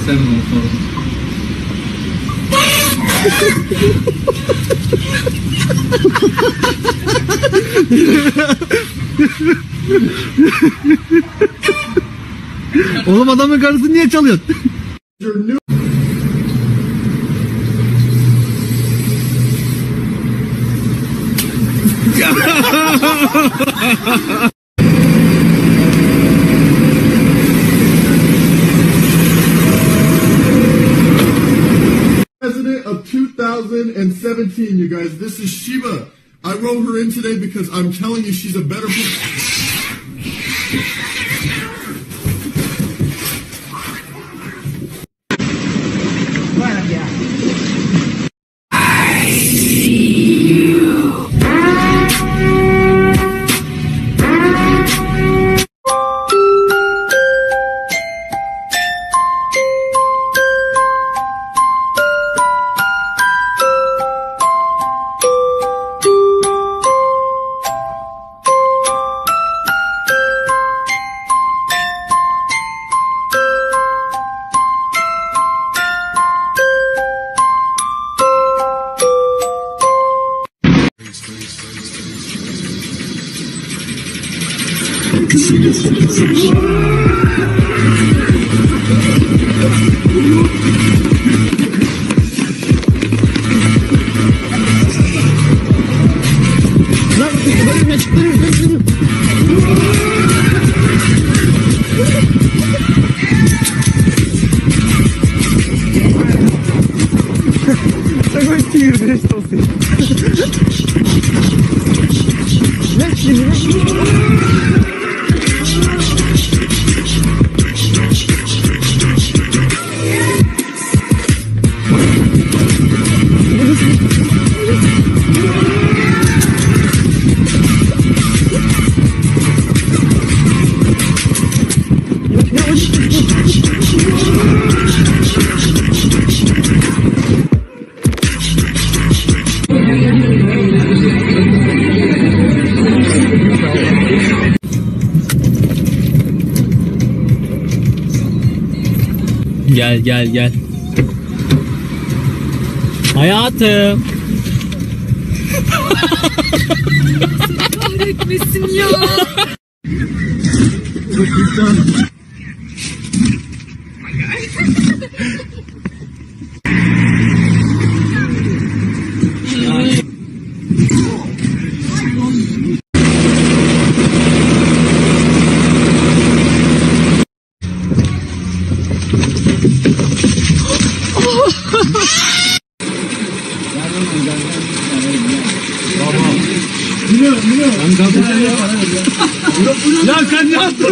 Sen ol. Oğlum adamın karısını niye çalıyorsun? President of 2017, you guys. This is Sheba. I wrote her in today because I'm telling you she's a better Gel. Hayatım. Kahretmesin ya. Ya sen ne yaptın?